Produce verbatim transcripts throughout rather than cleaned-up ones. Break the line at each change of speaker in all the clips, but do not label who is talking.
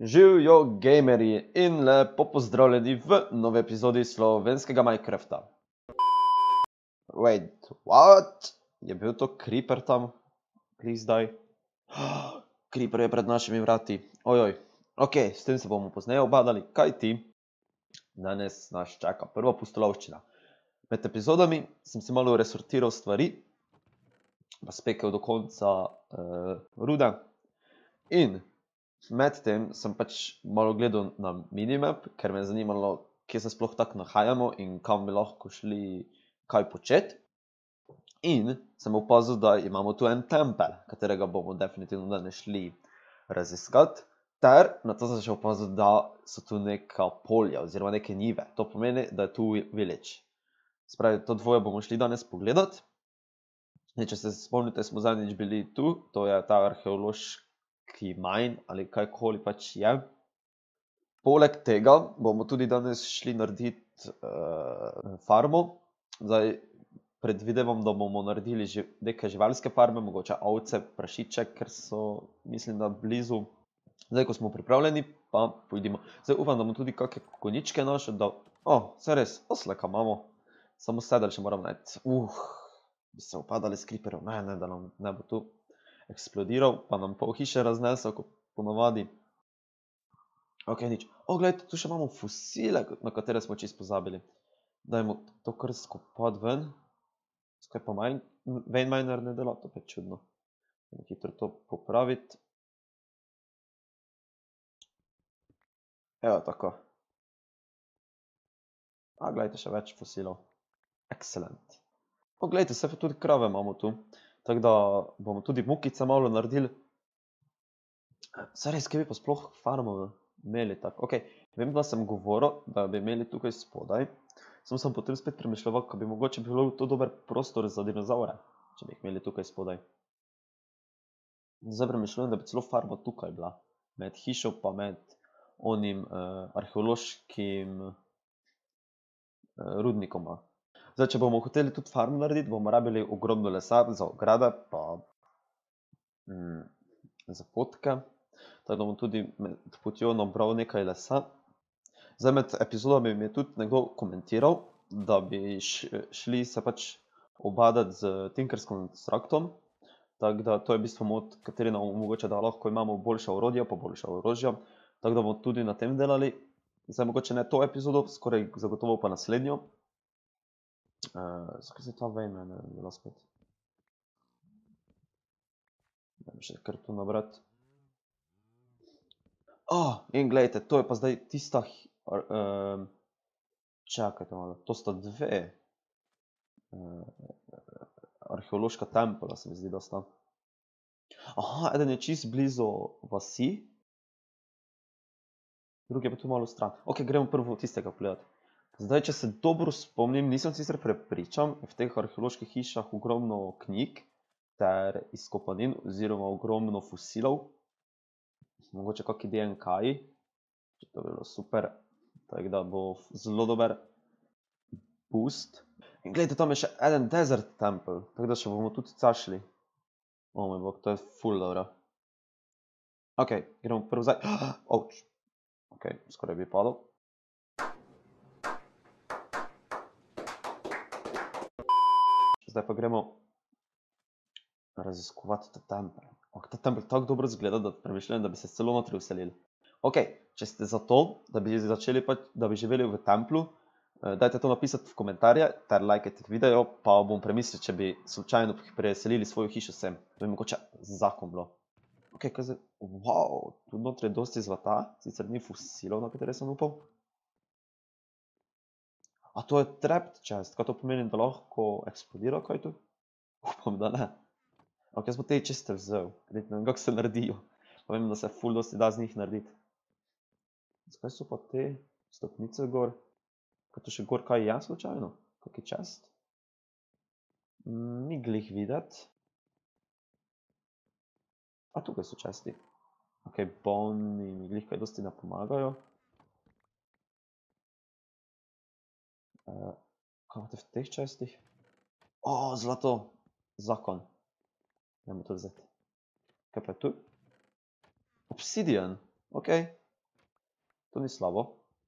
Živijo gamerji in lepo pozdravljeni v novi epizodi slovenskega Minecrafta. Wait, what? Je bil to creeper tam? Please zdaj. Creeper je pred našimi vrati. Ojoj. Ok, s tem se bomo pozneje obadali, kaj ti? Danes nas čaka prva pustolovščina. Med epizodami sem si malo resortiral stvari, pa spekel do konca uh, rude. In med tem sem pač malo gledal na minimap, ker me je zanimalo, kje se sploh tako nahajamo in kam bi lahko šli kaj početi. In sem opazil, da imamo tu en tempelj, katerega bomo definitivno danes šli raziskati. Ter na to sem še opazil, da so tu neka polja oziroma neke njive. To pomeni, da je tu village. Spravi, to dvoje bomo šli danes pogledati. In če se spomnite, smo zadnjič bili tu, to je ta arheološki mine ali kajkoli pač je. Poleg tega bomo tudi danes šli narediti uh, farmo. Zdaj predvidevam, da bomo naredili ži neke živalske farme, mogoče ovce, prašiče, ker so, mislim, da blizu. Zdaj, ko smo pripravljeni, pa pojdimo. Zdaj upam, da bomo tudi kakšne konjičke našli, da... O, saj res, osleka imamo. Samo sedel še moram najti. Uh, bi se upadali s creeperov. Ne, ne, da nam ne bo tu eksplodiral, pa nam pol hiše raznesel, kot ponavadi. Ok, nič. O, gledajte, tu še imamo fosile, na katere smo čisto pozabili. Dajmo to kar skopati ven. Skaj pa mine, vein miner ne dela, to pa je čudno. Dajmo hitro to popraviti. Evo, tako. A, gledajte, še več fosilov. Excellent. O, gledajte, se tudi krave imamo tu. Tako da bomo tudi mukice malo naredili. Saj res, kaj bi pa sploh farmo imeli tako. Ok, vem, da sem govoril, da bi imeli tukaj spodaj. Sem sem potem spet premišljal, ko bi mogoče bilo to dober prostor za dinozaure, če bi jih imeli tukaj spodaj. Zdaj premišljujem, da bi celo farma tukaj bila. Med hišo pa med onim uh, arheološkim uh, rudnikoma. Zdaj, če bomo hoteli tudi farm narediti, bomo rabili ogromno lesa za ograde, pa mm, za potke. Tako da bom tudi med potjo nabral nekaj lesa. Zdaj, med epizodami mi je tudi nekdo komentiral, da bi šli se pač obadati z Tinkerskim Constructom. Tako da to je v bistvu mod, kateri nam omogoča, da lahko imamo boljša orodja, pa boljša orožja. Tako da bomo tudi na tem delali. Zdaj, mogoče ne to epizodo, skoraj zagotovo pa naslednjo. Uh, Zakaj se ta vein mene dela spet? Dajmo še kar tu nabrati. Oh, in gledajte, to je pa zdaj tista... Uh, čakajte malo, to sta dve uh, arheološka templa, se mi zdi, da sta. Aha, eden je čist blizu vasi. Drugi je pa tu malo stran. Ok, gremo prvo tistega pogledati. Zdaj, če se dobro spomnim, nisem sicer prepričan, v teh arheoloških hišah ogromno knjig ter izkopanin oziroma ogromno fosilov. Mogoče kakšni D N K-ji. To bi bilo super. Tako da bo zelo dober boost. In gledajte, tam je še eden desert temple. Tako da še bomo tudi cašli. O moj bog, to je ful dobro. Ok, gremo prvo zdaj. Ouch. Ok, skoraj bi padal. Zdaj pa gremo raziskovati ta tempelj. Oh, ta tempelj tako dobro izgleda, da premišljujem, da bi se celo notri vselili. Ok, če ste za to, da bi začeli pač, da bi živeli v templu, dajte to napisati v komentarje, ter lajkajte video, pa bom premislil, če bi slučajno preselili svojo hišo sem. To bi mogoče zakon bilo. Ok, kaj zdaj? Wow, tu notri je dosti zlata, sicer ni fosilov, na katere sem upal. A to je trapped chest, kaj to pomeni, da lahko eksplodira kaj tu? Upam, da ne. Ok, jaz bo te čiste vzel, ne vem, kako se naredijo. Pa vem, da se ful dosti da z njih narediti. Zakaj so pa te stopnice gor? Kaj to še gor kaj je slučajno? Kaki chest? Ni glih videti. A tukaj so chesti. Ok, boni mi glih kaj dosti ne pomagajo. Uh, kaj imate v teh chestih? O, zlato! Zakon. Dajmo to vzeti. Kaj pa je tu? Obsidian. Ok. To ni slabo.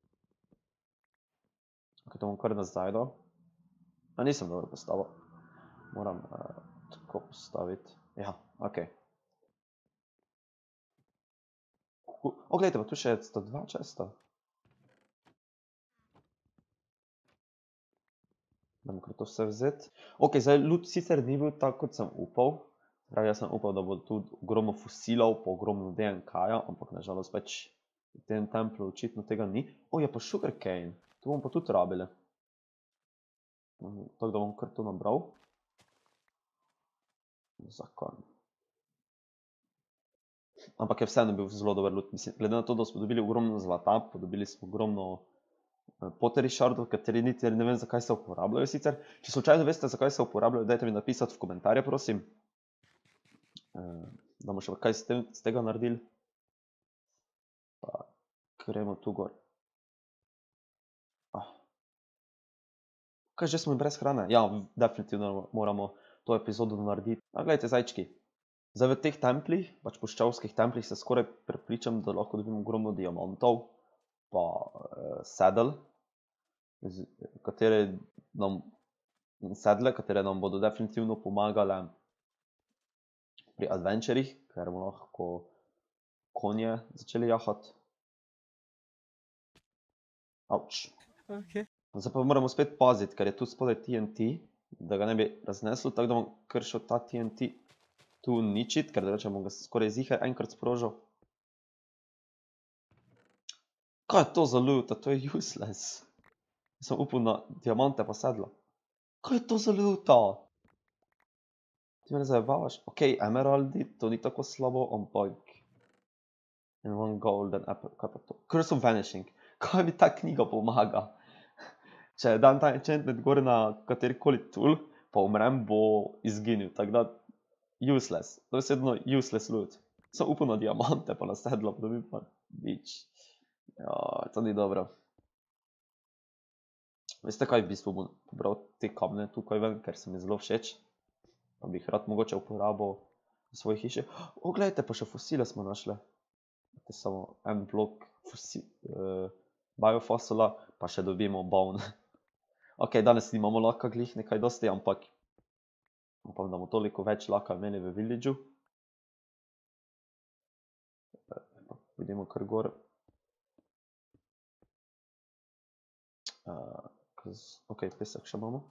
Ok, to bom kar nazaj dal. A nisem dobro postavil. Moram uh, tako postaviti. Ja, ok. O, gledajte, pa tu še sta dva česta. Dam kar to vse vzeti. Ok, zdaj loot sicer ni bil tako, kot sem upal. Pravi, jaz sem upal, da bo tu ogromno fosilov, pa ogromno D N K-ja, ampak nažalost pač v tem templu očitno tega ni. O, je pa sugarcane. To bomo pa tudi rabili. Tako da bom kar to nabral. Zakon. Ampak je vseeno bil zelo dober loot. Mislim, glede na to, da smo dobili ogromno zlata, pa dobili smo ogromno pottery shardov, kateri niti ne vem, zakaj se uporabljajo sicer. Če slučajno veste, zakaj se uporabljajo, dajte mi napisati v komentarje, prosim. Da bomo še kaj z tega naredili. Pa gremo tu gor. Kaj, že smo brez hrane? Ja, definitivno moramo to epizodo narediti. A gledajte, zajčki. Zdaj v teh templih, pač puščavskih templih, se skoraj prepričam, da lahko dobimo ogromno diamantov, pa sedel, katere nam, sedle, katere nam bodo definitivno pomagale pri adventurih, ker bomo lahko konje začeli jahati. Auč. Zdaj pa moramo spet paziti, ker je tu spodaj T N T, da ga ne bi razneslo, tako da bom kar šel ta T N T tu uničiti, ker da rečem, bom ga skoraj zihar enkrat sprožil. Kaj je to za loot? To je useless. Sem upal na diamante pa sedlo. Kaj je to za loot? Ti me ne zajebavaš? Ok, emeraldi, to ni tako slabo, ampak... And one golden apple, kaj pa to? Curse of Vanishing. Kaj mi ta knjiga pomaga? Če dam ta enchantment gor na katerikoli tool, pa umrem, bo izginil, tako da useless. To je sedno useless loot. Sem upal na diamante, pa na sedlo, pa dobim pa nič. Ja, to ni dobro. Veste kaj, v bistvu bom pobral te kamne tukaj ven, ker se mi zelo všeč. Pa bi jih rad mogoče uporabil v svoji hiši. O, gledajte, pa še fosile smo našli. To je samo en blok biofossila, pa še dobimo bone. Ok, danes nimamo laka glih nekaj dosti, ampak upam, da bomo toliko več laka imeli v villageu. Vidimo kar gor. Ok, pesek še imamo.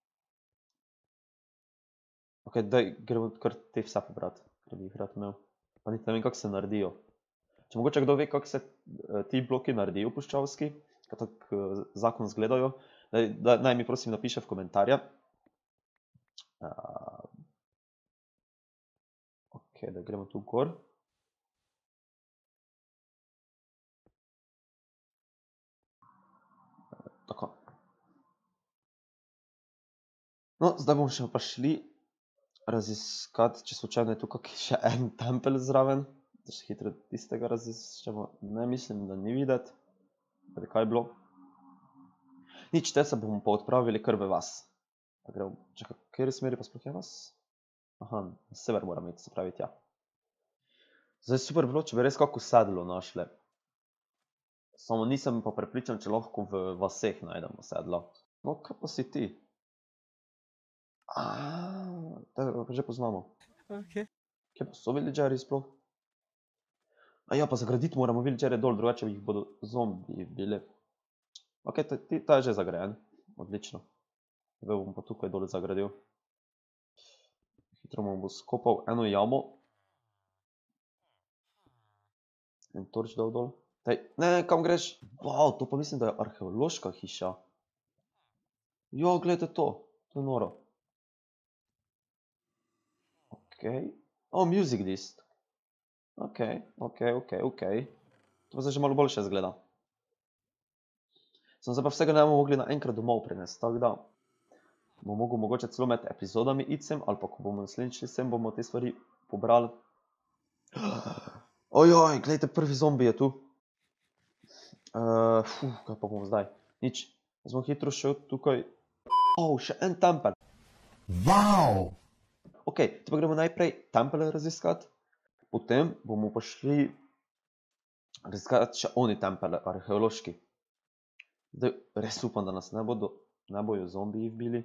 Ok, daj, gremo kar te vse pobrati, ker bi jih rad imel. Pa niti ne vem, kako se naredijo. Če mogoče kdo ve, kako se ti bloki naredijo puščavski, kako tako zakon zgledajo, naj mi prosim napiše v komentarje. Ok, da gremo tu gor. Tako. No, zdaj bomo še pa šli raziskati, če slučajno je tu kak še en tempelj zraven. Da še hitro tistega raziščemo. Ne, mislim, da ni videti. Da bi kaj bilo. Nič, te se bomo pa odpravili kar v vas. Čakaj, v kateri smeri pa sploh je vas? Aha, na sever moram iti, se pravi tja. Zdaj super bilo, če bi res kako sedlo našli. Samo nisem pa prepričan, če lahko v vaseh najdemo sedlo. No, kaj pa si ti? Aaaa, tega pa že poznamo. Kje pa so villagerji sploh? Aja, pa zagraditi moramo villagerje dol, drugače jih bodo zombi bili. Ok, ta je že zagrajen. Odlično. Zdaj bom pa tukaj dol zagradil. Hitro bom bo skopal eno jamo. En torč dal dol. Ne, ne, kam greš? Wow, to pa mislim, da je arheološka hiša. Jo, gledajte to. To je noro. Ok. O, music disc. Ok, ok, ok, ok. To pa zdaj že malo boljše zgleda. Sem zdaj pa vsega ne bomo mogli naenkrat domov prinesti, tako da bomo mogli mogoče celo med epizodami iti sem, ali pa ko bomo naslednjič šli sem, bomo te stvari pobrali. Ojoj, gledajte, prvi zombi je tu. Fuh, kaj pa bomo zdaj? Nič, jaz bom hitro šel tukaj. O, še en tempelj. Wow! Ok, te pa gremo najprej tempelj raziskati. Potem bomo pa šli raziskati še oni tempelj arheološki. Zdaj, res upam, da nas ne bodo, ne bojo zombiji vbili.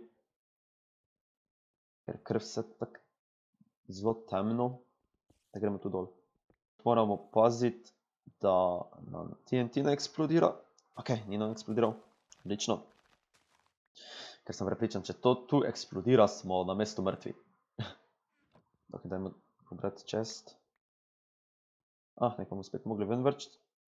Ker krv vse tako zelo temno, da gremo tu dol. Moramo paziti, da nam T N T ne eksplodira. Ok, ni nam eksplodiral. Odlično. Ker sem prepričan, če to tu eksplodira, smo na mestu mrtvi. Ok, dajmo pobrati chest. Ah, nekaj bomo spet mogli ven vrčiti.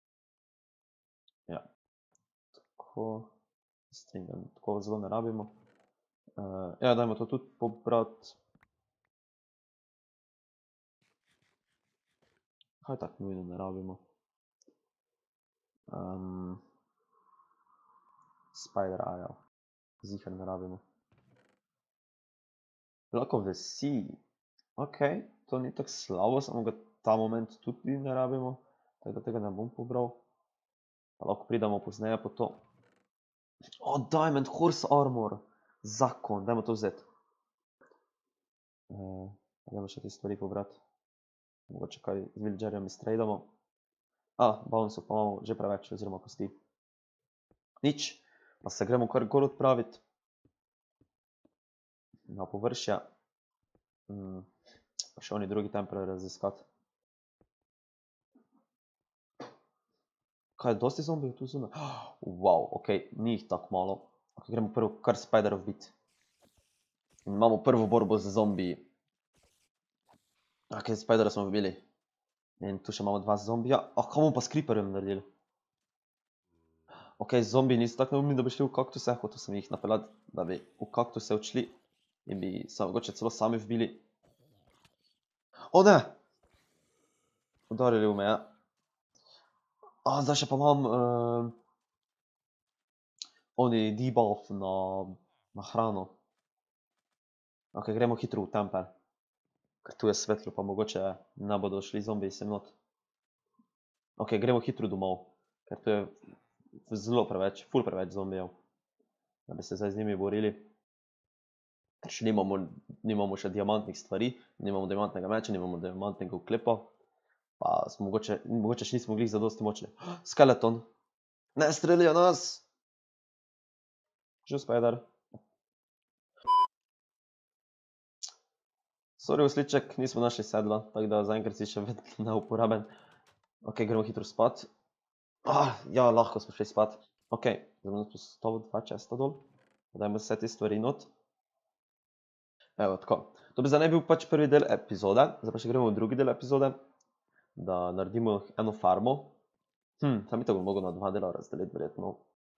Ja. Tako, stringam, tako zelo ne rabimo. Uh, ja, dajmo to tudi pobrati. Kaj tako nujno ne rabimo? Um, Spider Eye, zihar ne rabimo. Lahko vesi. Ok, to ni tako slabo, samo ga ta moment tudi ne rabimo. Tako da tega ne bom pobral. Pa lahko pridemo pozneje po to. O, Diamond Horse Armor. Zakon, dajmo to vzeti. Uh, dajmo še te stvari pobrati. Mogoče kaj z villagerjem iztradamo. Ah, bounce pa imamo že preveč, oziroma kosti. Nič, pa se gremo kar gor odpraviti. Na površje. Mm, pa še oni drugi tempelj raziskati. Kaj, dosti zombijev tu zunaj? Wow, ok, ni jih tako malo. Ok, gremo prvo kar spiderov biti. In imamo prvo borbo z zombiji. Ok, spidera smo vbili. In tu še imamo dva zombija. Ah, kaj bomo pa s creeperjem naredili? Ok, zombiji niso tako neumni, da bi šli v kaktuse. Hotel sem jih napeljati, da bi v kaktuse odšli. In bi se mogoče celo sami vbili. O ne! Udarili v me, ja. A, zdaj še pa imam uh, oni debuff na, na hrano. Ok, gremo hitro v tempelj. Ker tu je svetlo, pa mogoče ne bodo šli zombiji sem not. Ok, gremo hitro domov. Ker tu je zelo preveč, ful preveč zombijev. Da bi se zdaj z njimi borili. Ker še nimamo, nimamo še diamantnih stvari, nimamo diamantnega meča, nimamo diamantnega uklepa. Pa smo mogoče, mogoče še nismo glih zadosti močni. Skeleton! Ne strelijo nas! Živ spider. Sorry, osliček, nismo našli sedla, tako da zaenkrat si še vedno neuporaben. Ok, gremo hitro spat. Ah, ja, lahko smo šli spat. Ok, zdaj bom postavil dva česta dol. Dajmo vse te stvari not. Evo, tako. To bi zdaj ne bil pač prvi del epizode, zdaj pa še gremo v drugi del epizode. Da naredimo eno farmo. Hm, sam itak bom mogel na dva dela razdeliti, verjetno.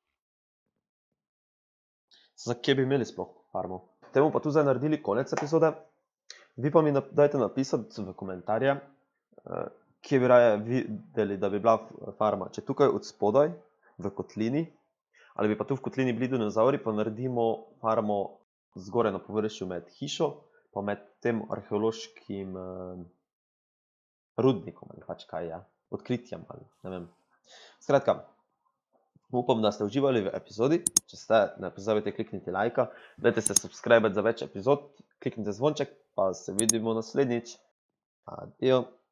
Za kje bi imeli sploh farmo? Te bomo pa tu zdaj naredili konec epizode. Vi pa mi dajte napisati v komentarje, kje bi raje videli, da bi bila farma. Če tukaj od spodaj, v kotlini, ali bi pa tu v kotlini bili dinozauri, pa naredimo farmo zgoraj na površju med hišo, pa med tem arheološkim rudnikom, ali pač kaj je, odkritjem, ali ne vem. Skratka, upam, da ste uživali v epizodi. Če ste, ne pozabite klikniti lajka, dajte se subscribati za več epizod, kliknite zvonček, pa se vidimo naslednjič. Adijo.